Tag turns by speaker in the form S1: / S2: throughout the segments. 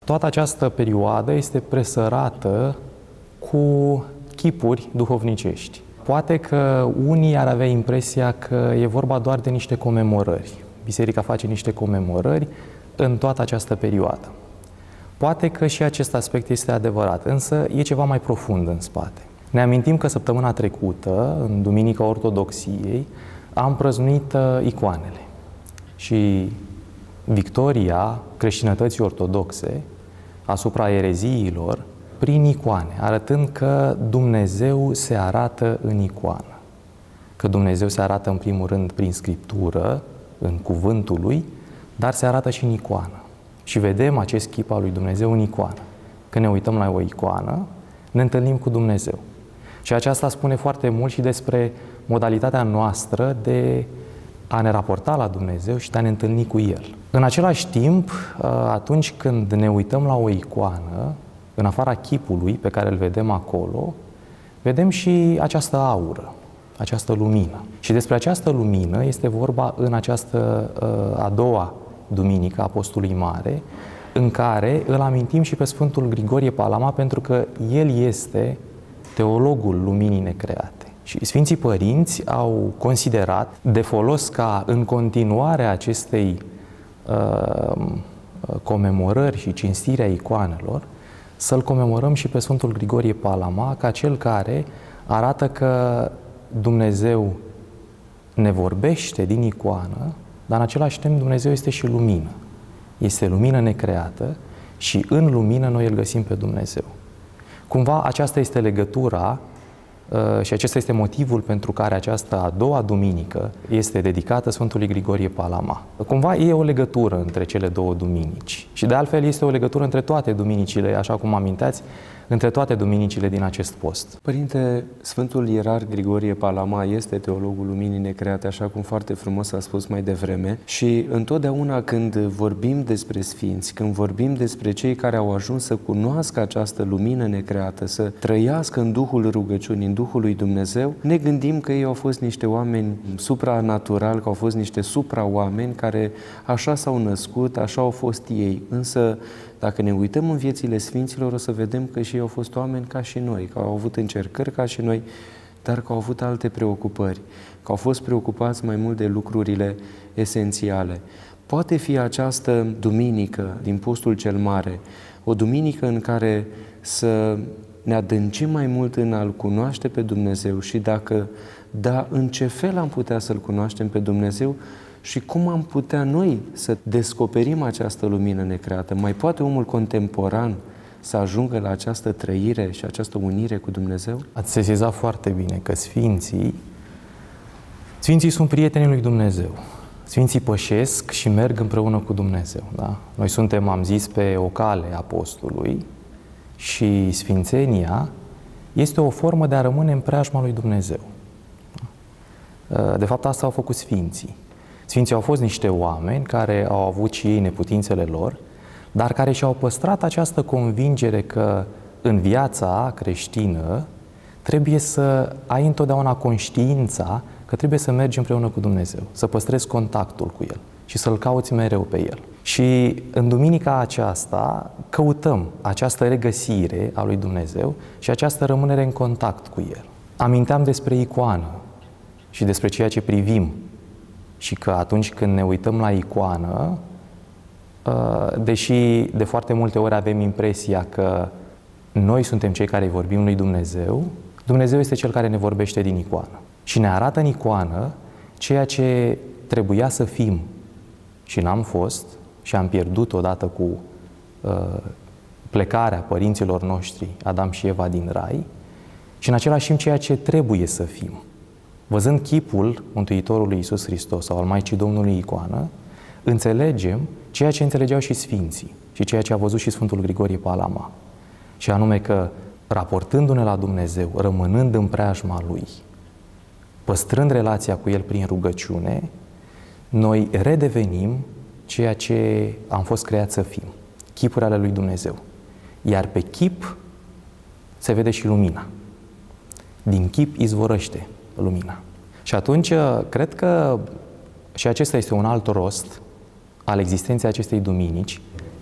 S1: Toată această perioadă este presărată cu chipuri duhovnicești. Poate că unii ar avea impresia că e vorba doar de niște comemorări. Biserica face niște comemorări în toată această perioadă. Poate că și acest aspect este adevărat, însă e ceva mai profund în spate. Ne amintim că săptămâna trecută, în Duminica Ortodoxiei, am prăznuit icoanele și victoria creștinătății ortodoxe asupra ereziilor prin icoane, arătând că Dumnezeu se arată în icoană. Că Dumnezeu se arată în primul rând prin Scriptură, în cuvântul Lui, dar se arată și în icoană. Și vedem acest chip al lui Dumnezeu în icoană. Când ne uităm la o icoană, ne întâlnim cu Dumnezeu. Și aceasta spune foarte mult și despre modalitatea noastră de a ne raporta la Dumnezeu și de a ne întâlni cu El. În același timp, atunci când ne uităm la o icoană, în afara chipului pe care îl vedem acolo, vedem și această aură, această lumină. Și despre această lumină este vorba în această a doua duminică a Apostolului Mare, în care îl amintim și pe Sfântul Grigorie Palama, pentru că el este teologul luminii necreate. Și Sfinții Părinți au considerat de folos ca în continuarea acestei comemorări și cinstirea icoanelor, să-l comemorăm și pe Sfântul Grigorie Palama ca cel care arată că Dumnezeu ne vorbește din icoană, dar în același timp Dumnezeu este și lumină. Este lumină necreată și în lumină noi îl găsim pe Dumnezeu. Cumva aceasta este legătura și acesta este motivul pentru care această a doua duminică este dedicată Sfântului Grigorie Palama. Cumva e o legătură între cele două duminici și de altfel este o legătură între toate duminicile, așa cum amintați, între toate duminicile din acest post.
S2: Părinte, Sfântul Ierar Grigorie Palama este teologul luminii necreate, așa cum foarte frumos a spus mai devreme, și întotdeauna când vorbim despre sfinți, când vorbim despre cei care au ajuns să cunoască această lumină necreată, să trăiască în Duhul rugăciunii, în Duhul lui Dumnezeu, ne gândim că ei au fost niște oameni supranaturali, că au fost niște supra-oameni care așa s-au născut, așa au fost ei. Însă, dacă ne uităm în viețile sfinților, o să vedem că și ei au fost oameni ca și noi, că au avut încercări ca și noi, dar că au avut alte preocupări, că au fost preocupați mai mult de lucrurile esențiale. Poate fi această duminică din postul cel mare, o duminică în care să ne adâncim mai mult în a-L cunoaște pe Dumnezeu și dacă da, în ce fel am putea să-L cunoaștem pe Dumnezeu și cum am putea noi să descoperim această lumină necreată? Mai poate omul contemporan să ajungă la această trăire și această unire cu Dumnezeu?
S1: Ați sesizat foarte bine că Sfinții sunt prietenii lui Dumnezeu. Sfinții pășesc și merg împreună cu Dumnezeu. Da? Noi suntem, am zis, pe o cale a postului și sfințenia este o formă de a rămâne în preajma lui Dumnezeu. De fapt, asta au făcut Sfinții. Sfinții au fost niște oameni care au avut și ei neputințele lor, dar care și-au păstrat această convingere că în viața creștină trebuie să ai întotdeauna conștiința că trebuie să mergi împreună cu Dumnezeu, să păstrezi contactul cu El și să-L cauți mereu pe El. Și în duminica aceasta căutăm această regăsire a lui Dumnezeu și această rămânere în contact cu El. Aminteam despre icoană și despre ceea ce privim și că atunci când ne uităm la icoană, deși de foarte multe ori avem impresia că noi suntem cei care îi vorbim lui Dumnezeu, Dumnezeu este Cel care ne vorbește din icoană. Și ne arată în icoană ceea ce trebuia să fim și n-am fost și am pierdut odată cu plecarea părinților noștri, Adam și Eva, din rai, și în același timp ceea ce trebuie să fim. Văzând chipul Mântuitorului Iisus Hristos sau al Maicii Domnului icoană, înțelegem ceea ce înțelegeau și Sfinții și ceea ce a văzut și Sfântul Grigorie Palama. Și anume că, raportându-ne la Dumnezeu, rămânând în preajma Lui, păstrând relația cu El prin rugăciune, noi redevenim ceea ce am fost creați să fim, chipuri ale lui Dumnezeu. Iar pe chip se vede și lumina. Din chip izvorăște lumina. Și atunci, cred că și acesta este un alt rost al existenței acestei duminici,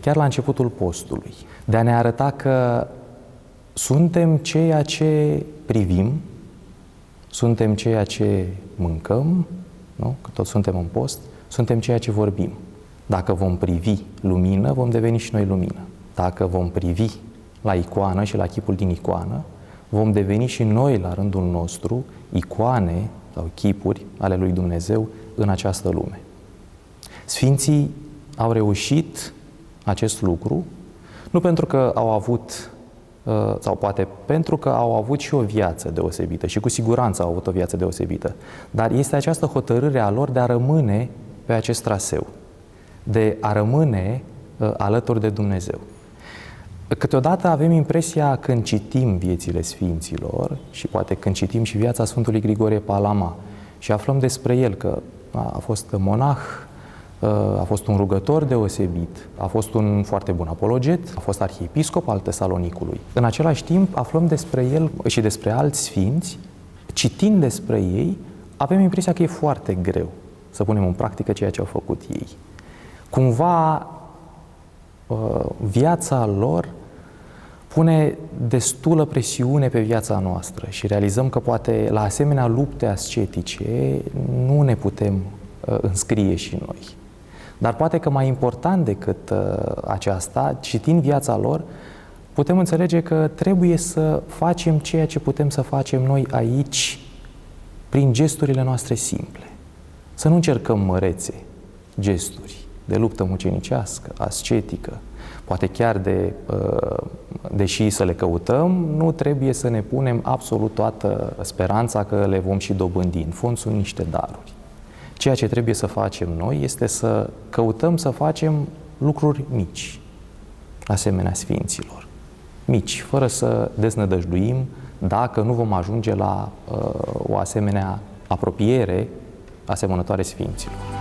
S1: chiar la începutul postului, de a ne arăta că suntem ceea ce privim, suntem ceea ce mâncăm, nu? Că toți suntem în post, suntem ceea ce vorbim. Dacă vom privi lumină, vom deveni și noi lumină. Dacă vom privi la icoană și la chipul din icoană, vom deveni și noi, la rândul nostru, icoane sau chipuri ale lui Dumnezeu în această lume. Sfinții au reușit acest lucru, nu pentru că au avut, sau poate pentru că au avut și o viață deosebită și cu siguranță au avut o viață deosebită, dar este această hotărâre a lor de a rămâne pe acest traseu, de a rămâne alături de Dumnezeu. Câteodată avem impresia când citim viețile Sfinților și poate când citim și viața Sfântului Grigorie Palama și aflăm despre el că a fost monah, a fost un rugător deosebit, a fost un foarte bun apologet, a fost arhiepiscop al Tesalonicului. În același timp aflăm despre el și despre alți sfinți, citind despre ei, avem impresia că e foarte greu să punem în practică ceea ce au făcut ei. Cumva viața lor pune destulă presiune pe viața noastră și realizăm că poate la asemenea lupte ascetice nu ne putem înscrie și noi. Dar poate că mai important decât aceasta, citind viața lor, putem înțelege că trebuie să facem ceea ce putem să facem noi aici prin gesturile noastre simple. Să nu încercăm mărețe gesturi de luptă mucenicească, ascetică, poate chiar deși să le căutăm, nu trebuie să ne punem absolut toată speranța că le vom și dobândi. În fond sunt niște daruri. Ceea ce trebuie să facem noi este să căutăm să facem lucruri mici, asemenea Sfinților. Mici, fără să deznădăjduim dacă nu vom ajunge la o asemenea apropiere asemănătoare Sfinților.